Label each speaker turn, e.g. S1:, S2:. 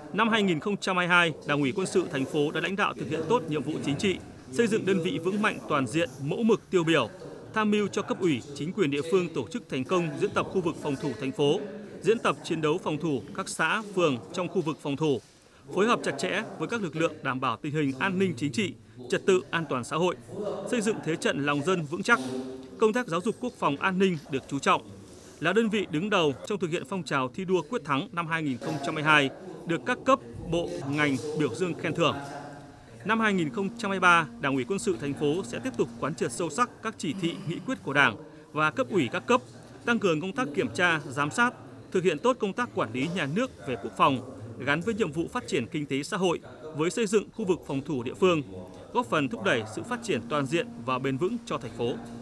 S1: Năm 2022, Đảng ủy Quân sự thành phố đã lãnh đạo thực hiện tốt nhiệm vụ chính trị, xây dựng đơn vị vững mạnh toàn diện, mẫu mực tiêu biểu, tham mưu cho cấp ủy, chính quyền địa phương tổ chức thành công diễn tập khu vực phòng thủ thành phố, diễn tập chiến đấu phòng thủ các xã, phường trong khu vực phòng thủ, phối hợp chặt chẽ với các lực lượng đảm bảo tình hình an ninh chính trị, trật tự an toàn xã hội, xây dựng thế trận lòng dân vững chắc. Công tác giáo dục quốc phòng an ninh được chú trọng. Là đơn vị đứng đầu trong thực hiện phong trào thi đua quyết thắng năm 2022, được các cấp, bộ, ngành biểu dương khen thưởng. Năm 2023, Đảng ủy Quân sự thành phố sẽ tiếp tục quán triệt sâu sắc các chỉ thị, nghị quyết của Đảng và cấp ủy các cấp, tăng cường công tác kiểm tra, giám sát, thực hiện tốt công tác quản lý nhà nước về quốc phòng, gắn với nhiệm vụ phát triển kinh tế xã hội, với xây dựng khu vực phòng thủ địa phương, góp phần thúc đẩy sự phát triển toàn diện và bền vững cho thành phố.